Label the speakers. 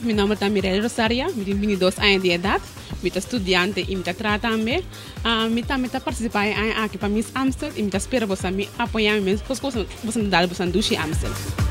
Speaker 1: mi nome è Mirelle Rosaria, mi vini 2 anni di età, mi sto studiando e mi sto trattando, mi sto partecipando anche per Miss Amstel e mi spero che mi apoiamo, mi posso dare per Dushi Amstel.